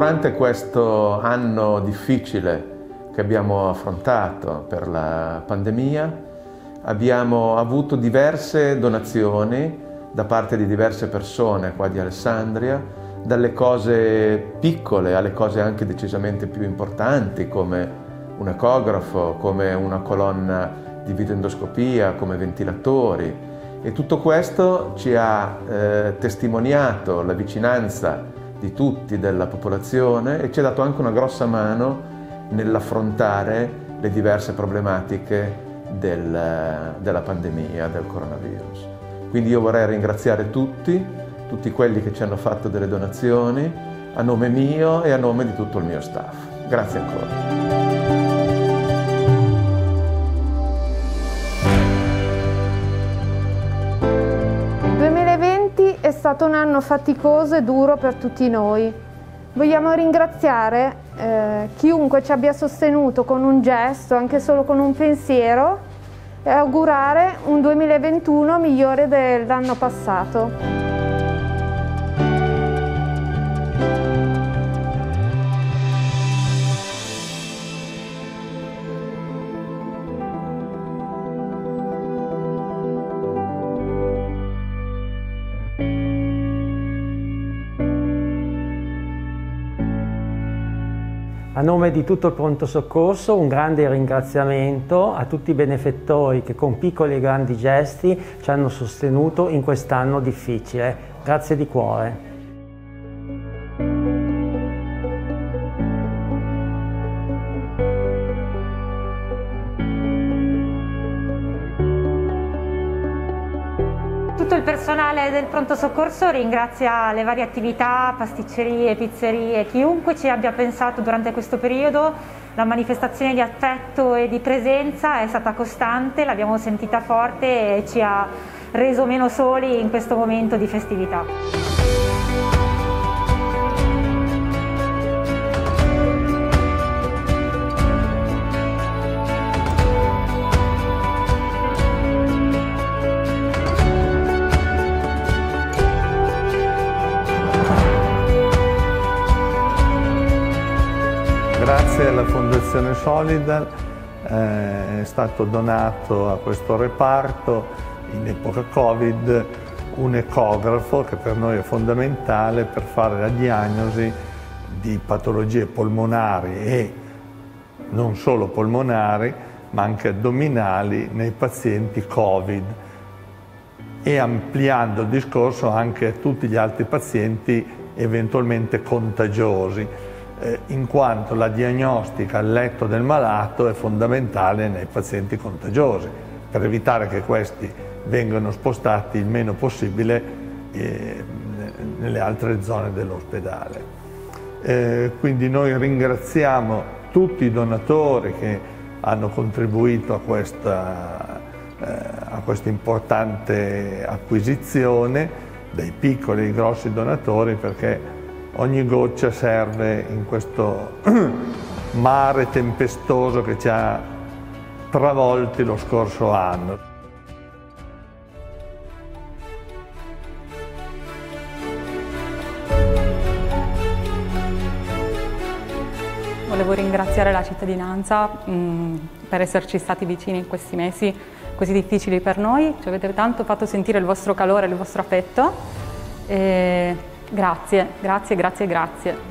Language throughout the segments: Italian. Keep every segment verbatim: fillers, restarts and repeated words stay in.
Durante questo anno difficile che abbiamo affrontato per la pandemia, abbiamo avuto diverse donazioni da parte di diverse persone qua di Alessandria, dalle cose piccole alle cose anche decisamente più importanti, come un ecografo, come una colonna di videoendoscopia, come ventilatori. E tutto questo ci ha eh, testimoniato la vicinanza di tutti, della popolazione, e ci ha dato anche una grossa mano nell'affrontare le diverse problematiche del, della pandemia, del coronavirus. Quindi io vorrei ringraziare tutti, tutti quelli che ci hanno fatto delle donazioni, a nome mio e a nome di tutto il mio staff. Grazie ancora. Il duemilaventi è stato un anno faticoso e duro per tutti noi. Vogliamo ringraziare eh, chiunque ci abbia sostenuto con un gesto, anche solo con un pensiero, e augurare un duemilaventuno migliore dell'anno passato. A nome di tutto il pronto soccorso un grande ringraziamento a tutti i benefattori che con piccoli e grandi gesti ci hanno sostenuto in quest'anno difficile. Grazie di cuore. Tutto il personale del pronto soccorso ringrazia le varie attività, pasticcerie, pizzerie, chiunque ci abbia pensato durante questo periodo. La manifestazione di affetto e di presenza è stata costante, l'abbiamo sentita forte e ci ha reso meno soli in questo momento di festività. Grazie alla Fondazione Solidal eh, è stato donato a questo reparto in epoca Covid un ecografo che per noi è fondamentale per fare la diagnosi di patologie polmonari e non solo polmonari ma anche addominali nei pazienti Covid, e ampliando il discorso anche a tutti gli altri pazienti eventualmente contagiosi, in quanto la diagnostica al letto del malato è fondamentale nei pazienti contagiosi, per evitare che questi vengano spostati il meno possibile eh, nelle altre zone dell'ospedale. Eh, quindi noi ringraziamo tutti i donatori che hanno contribuito a questa, eh, a questa importante acquisizione, dai piccoli ai grossi donatori, perché ogni goccia serve in questo mare tempestoso che ci ha travolti lo scorso anno. Volevo ringraziare la cittadinanza mh, per esserci stati vicini in questi mesi così difficili per noi. Ci avete tanto fatto sentire il vostro calore, il vostro affetto. E Grazie, grazie, grazie, grazie.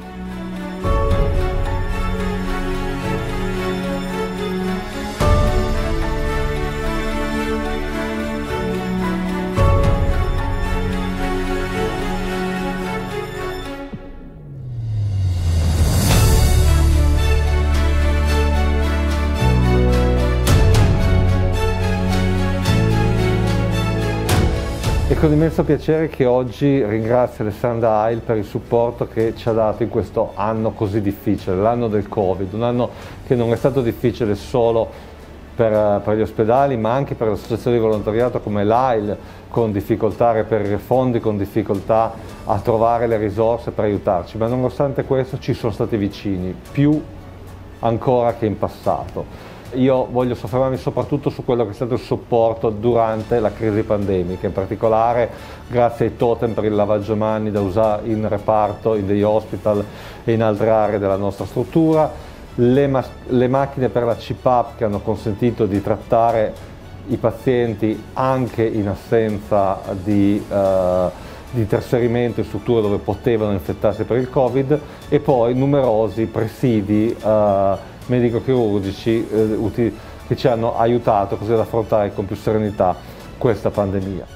È con immenso piacere che oggi ringrazio Alessandra Heil per il supporto che ci ha dato in questo anno così difficile, l'anno del Covid, un anno che non è stato difficile solo per, per gli ospedali ma anche per l'associazione di volontariato come l'A I L, con difficoltà a reperire fondi, con difficoltà a trovare le risorse per aiutarci, ma nonostante questo ci sono stati vicini, più ancora che in passato. io voglio soffermarmi soprattutto su quello che è stato il supporto durante la crisi pandemica, in particolare grazie ai totem per il lavaggio mani da usare in reparto, in dei hospital e in altre aree della nostra struttura, le, ma le macchine per la C PAP che hanno consentito di trattare i pazienti anche in assenza di, eh, di trasferimento in strutture dove potevano infettarsi per il Covid, e poi numerosi presidi eh, medico-chirurgici eh, che ci hanno aiutato così ad affrontare con più serenità questa pandemia.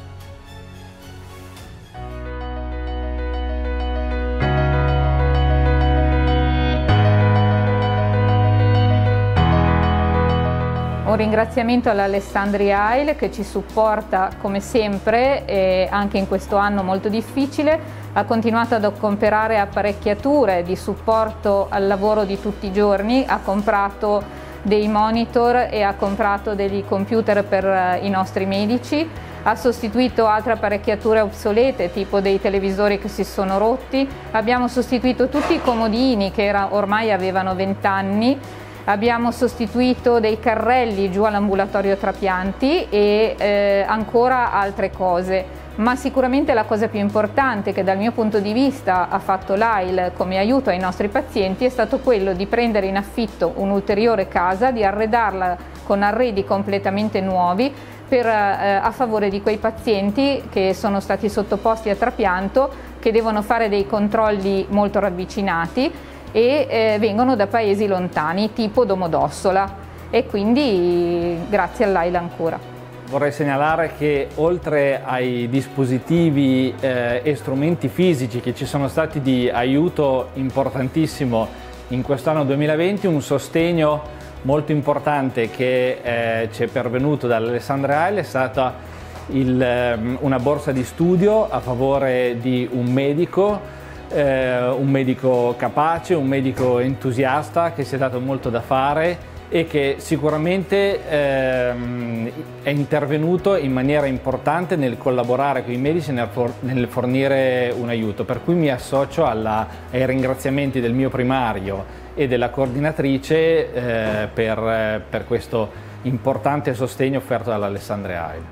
Un ringraziamento all'Alessandria A I L che ci supporta come sempre e anche in questo anno molto difficile. Ha continuato ad comprare apparecchiature di supporto al lavoro di tutti i giorni, ha comprato dei monitor e ha comprato degli computer per i nostri medici, ha sostituito altre apparecchiature obsolete tipo dei televisori che si sono rotti, abbiamo sostituito tutti i comodini che era, ormai avevano venti anni, abbiamo sostituito dei carrelli giù all'ambulatorio trapianti e eh, ancora altre cose. Ma sicuramente la cosa più importante che dal mio punto di vista ha fatto l'A I L come aiuto ai nostri pazienti è stato quello di prendere in affitto un'ulteriore casa, di arredarla con arredi completamente nuovi per, eh, a favore di quei pazienti che sono stati sottoposti a trapianto, che devono fare dei controlli molto ravvicinati e eh, vengono da paesi lontani tipo Domodossola, e quindi grazie all'A I L ancora. Vorrei segnalare che oltre ai dispositivi eh, e strumenti fisici che ci sono stati di aiuto importantissimo in quest'anno duemilaventi, un sostegno molto importante che eh, ci è pervenuto dall'Alessandria A I L è stata il, eh, una borsa di studio a favore di un medico, eh, un medico capace, un medico entusiasta che si è dato molto da fare e che sicuramente ehm, è intervenuto in maniera importante nel collaborare con i medici nel, for nel fornire un aiuto, per cui mi associo alla, ai ringraziamenti del mio primario e della coordinatrice eh, per, per questo importante sostegno offerto dall'Alessandria A I L.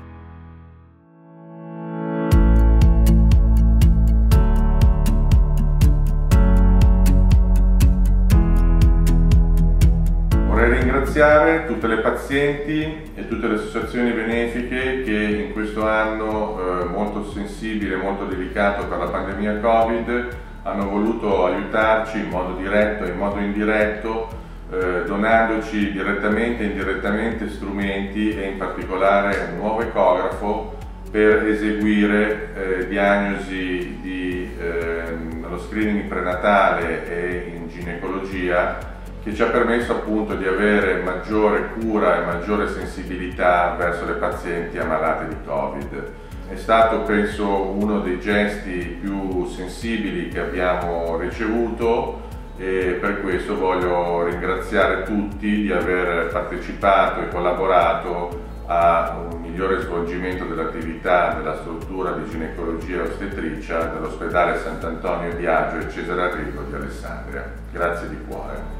Vorrei ringraziare tutte le pazienti e tutte le associazioni benefiche che in questo anno eh, molto sensibile e molto delicato per la pandemia Covid hanno voluto aiutarci in modo diretto e in modo indiretto, eh, donandoci direttamente e indirettamente strumenti e in particolare un nuovo ecografo per eseguire eh, diagnosi di eh, lo screening prenatale e in ginecologia, che ci ha permesso appunto di avere maggiore cura e maggiore sensibilità verso le pazienti ammalate di Covid. È stato, penso, uno dei gesti più sensibili che abbiamo ricevuto e per questo voglio ringraziare tutti di aver partecipato e collaborato a un migliore svolgimento dell'attività della struttura di ginecologia e ostetricia dell'ospedale Sant'Antonio di Agio e Cesare Arrigo di Alessandria. Grazie di cuore.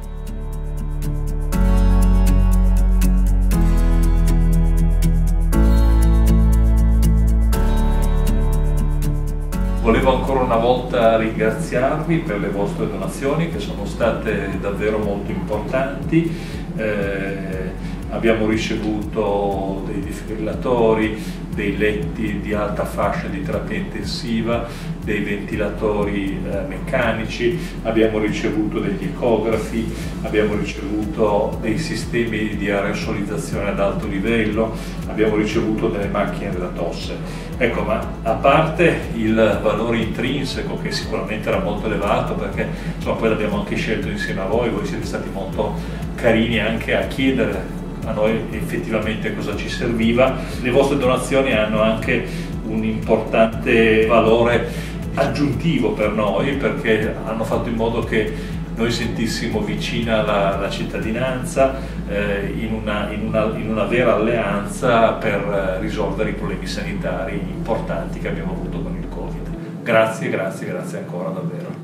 Volevo ancora una volta ringraziarvi per le vostre donazioni che sono state davvero molto importanti. Eh, abbiamo ricevuto dei defibrillatori, dei letti di alta fascia di terapia intensiva, dei ventilatori eh, meccanici, abbiamo ricevuto degli ecografi, abbiamo ricevuto dei sistemi di aerosolizzazione ad alto livello, abbiamo ricevuto delle macchine della tosse. Ecco, ma a parte il valore intrinseco che sicuramente era molto elevato, perché insomma, poi l'abbiamo anche scelto insieme a voi, voi siete stati molto carini anche a chiedere a noi effettivamente cosa ci serviva, le vostre donazioni hanno anche un importante valore aggiuntivo per noi, perché hanno fatto in modo che noi sentissimo vicina la, la cittadinanza eh, in, una, in, una, in una vera alleanza per risolvere i problemi sanitari importanti che abbiamo avuto con il Covid. Grazie, grazie, grazie ancora davvero.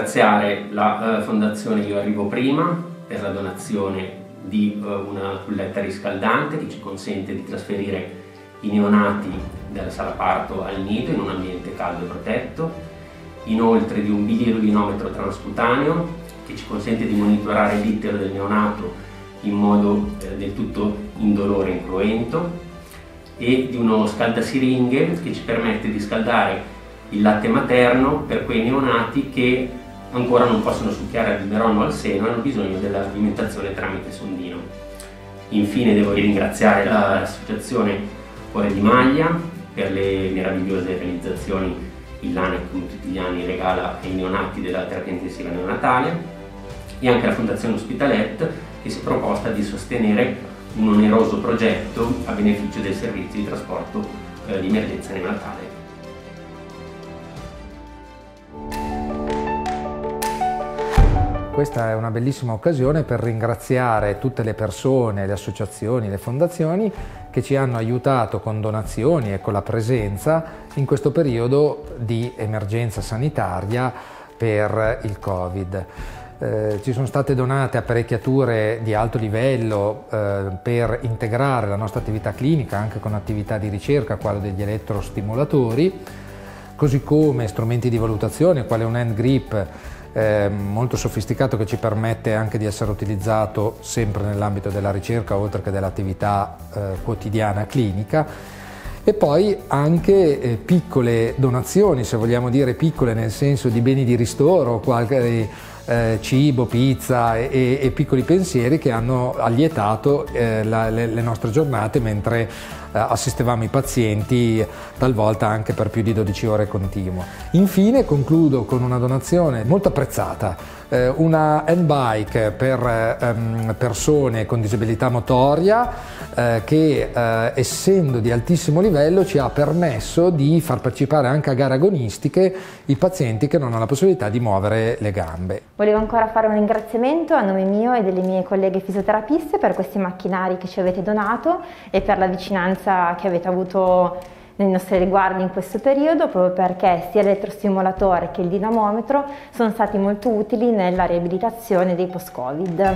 ringraziare la uh, Fondazione Io Arrivo Prima per la donazione di uh, una culletta riscaldante che ci consente di trasferire i neonati dalla sala parto al nido in un ambiente caldo e protetto, inoltre di un bilirubinometro transcutaneo che ci consente di monitorare l'itero del neonato in modo eh, del tutto indolore e incruento, e di uno scaldasiringhe che ci permette di scaldare il latte materno per quei neonati che ancora non possono succhiare al biberon o al seno e hanno bisogno dell'alimentazione tramite sondino. Infine devo ringraziare l'associazione Cuore di Maglia per le meravigliose realizzazioni che l'A N E C come tutti gli anni regala ai neonati della terapia intensiva neonatale, e anche la Fondazione Ospitalet che si è proposta di sostenere un oneroso progetto a beneficio del servizio di trasporto eh, di emergenza neonatale. Questa è una bellissima occasione per ringraziare tutte le persone, le associazioni, le fondazioni che ci hanno aiutato con donazioni e con la presenza in questo periodo di emergenza sanitaria per il Covid. Eh, ci sono state donate apparecchiature di alto livello eh, per integrare la nostra attività clinica anche con attività di ricerca, quale degli elettrostimolatori, così come strumenti di valutazione, quale un hand grip Eh, molto sofisticato che ci permette anche di essere utilizzato sempre nell'ambito della ricerca oltre che dell'attività eh, quotidiana clinica, e poi anche eh, piccole donazioni, se vogliamo dire piccole nel senso di beni di ristoro, qualche eh, cibo, pizza e, e piccoli pensieri che hanno allietato eh, la, le, le nostre giornate mentre eh, assistevamo i pazienti talvolta anche per più di dodici ore continuo. Infine concludo con una donazione molto apprezzata, eh, una handbike per ehm, persone con disabilità motoria eh, che eh, essendo di altissimo livello ci ha permesso di far partecipare anche a gare agonistiche i pazienti che non hanno la possibilità di muovere le gambe. Volevo ancora fare un ringraziamento a nome mio e delle mie colleghe fisioterapiste per questi macchinari che ci avete donato e per la vicinanza che avete avuto nei nostri riguardi in questo periodo, proprio perché sia l'elettrostimolatore che il dinamometro sono stati molto utili nella riabilitazione dei post-Covid.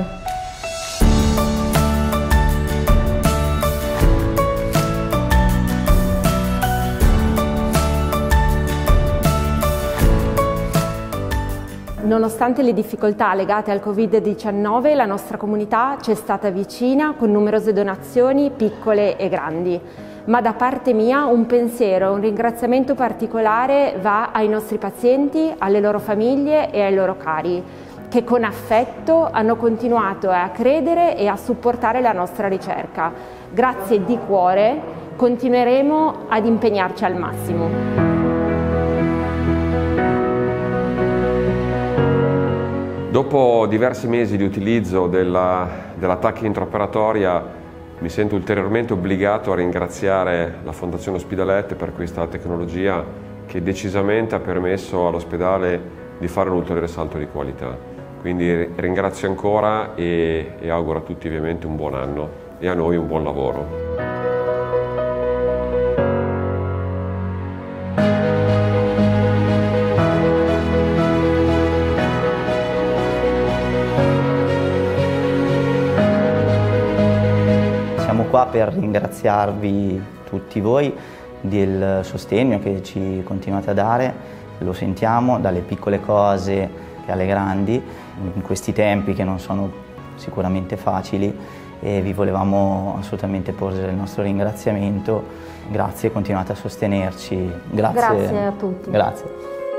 Nonostante le difficoltà legate al Covid diciannove, la nostra comunità ci è stata vicina con numerose donazioni piccole e grandi. Ma da parte mia un pensiero e un ringraziamento particolare va ai nostri pazienti, alle loro famiglie e ai loro cari, che con affetto hanno continuato a credere e a supportare la nostra ricerca. Grazie di cuore, continueremo ad impegnarci al massimo. Dopo diversi mesi di utilizzo della, della tacca intraoperatoria mi sento ulteriormente obbligato a ringraziare la Fondazione Ospitalet per questa tecnologia che decisamente ha permesso all'ospedale di fare un ulteriore salto di qualità. Quindi ringrazio ancora e, e auguro a tutti ovviamente un buon anno e a noi un buon lavoro. Qua per ringraziarvi tutti voi del sostegno che ci continuate a dare, lo sentiamo dalle piccole cose alle grandi in questi tempi che non sono sicuramente facili, e vi volevamo assolutamente porgere il nostro ringraziamento. Grazie, continuate a sostenerci. Grazie, Grazie a tutti. Grazie.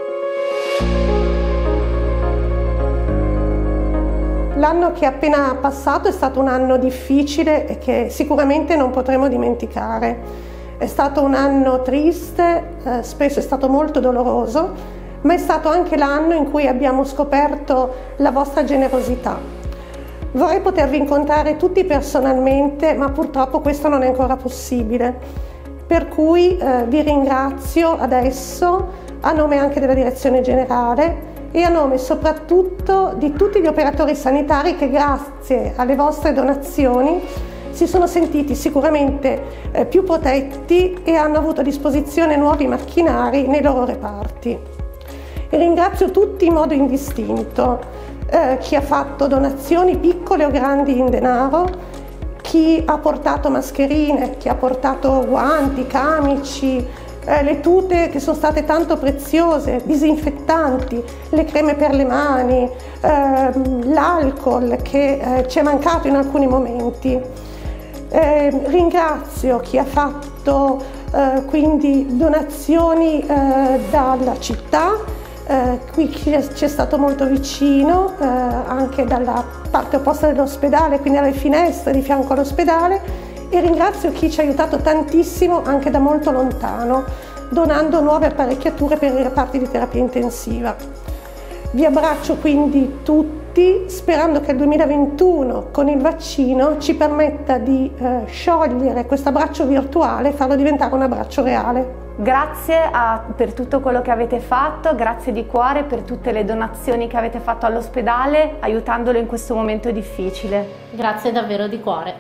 L'anno che è appena passato è stato un anno difficile e che sicuramente non potremo dimenticare. È stato un anno triste, eh, spesso è stato molto doloroso, ma è stato anche l'anno in cui abbiamo scoperto la vostra generosità. Vorrei potervi incontrare tutti personalmente, ma purtroppo questo non è ancora possibile. Per cui eh, vi ringrazio adesso, a nome anche della Direzione Generale, e a nome soprattutto di tutti gli operatori sanitari che grazie alle vostre donazioni si sono sentiti sicuramente eh, più protetti e hanno avuto a disposizione nuovi macchinari nei loro reparti. E ringrazio tutti in modo indistinto, eh, chi ha fatto donazioni piccole o grandi in denaro, chi ha portato mascherine, chi ha portato guanti, camici, eh, le tute che sono state tanto preziose, disinfettanti, le creme per le mani, eh, l'alcol che eh, ci è mancato in alcuni momenti. Eh, ringrazio chi ha fatto eh, quindi donazioni eh, dalla città, eh, qui ci è, ci è stato molto vicino, eh, anche dalla parte opposta dell'ospedale, quindi alle finestre di fianco all'ospedale, e ringrazio chi ci ha aiutato tantissimo anche da molto lontano, donando nuove apparecchiature per i reparti di terapia intensiva. Vi abbraccio quindi tutti, sperando che il duemilaventuno con il vaccino ci permetta di eh, sciogliere questo abbraccio virtuale e farlo diventare un abbraccio reale. Grazie a, per tutto quello che avete fatto, grazie di cuore per tutte le donazioni che avete fatto all'ospedale, aiutandolo in questo momento difficile. Grazie davvero di cuore.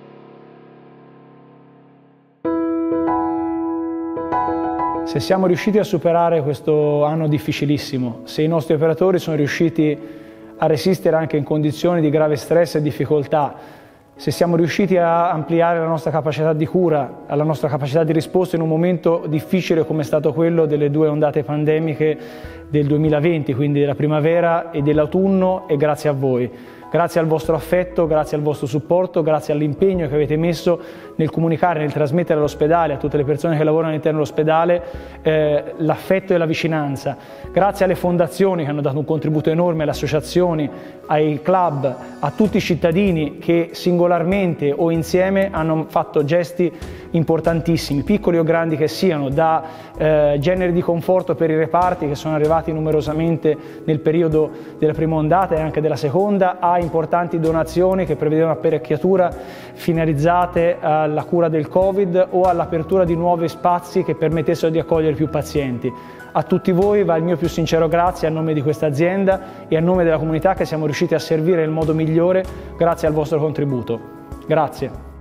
Se siamo riusciti a superare questo anno difficilissimo, se i nostri operatori sono riusciti a resistere anche in condizioni di grave stress e difficoltà, se siamo riusciti a ampliare la nostra capacità di cura, la nostra capacità di risposta in un momento difficile come è stato quello delle due ondate pandemiche del duemilaventi, quindi della primavera e dell'autunno, e grazie a voi. Grazie al vostro affetto, grazie al vostro supporto, grazie all'impegno che avete messo nel comunicare, nel trasmettere all'ospedale, a tutte le persone che lavorano all'interno dell'ospedale, eh, l'affetto e la vicinanza. Grazie alle fondazioni che hanno dato un contributo enorme, alle associazioni, ai club, a tutti i cittadini che singolarmente o insieme hanno fatto gesti importantissimi, piccoli o grandi che siano, da eh, generi di conforto per i reparti che sono arrivati numerosamente nel periodo della prima ondata e anche della seconda, a importanti donazioni che prevedevano apparecchiatura finalizzate alla cura del Covid o all'apertura di nuovi spazi che permettessero di accogliere più pazienti. A tutti voi va il mio più sincero grazie a nome di questa azienda e a nome della comunità che siamo riusciti a servire nel modo migliore grazie al vostro contributo. Grazie.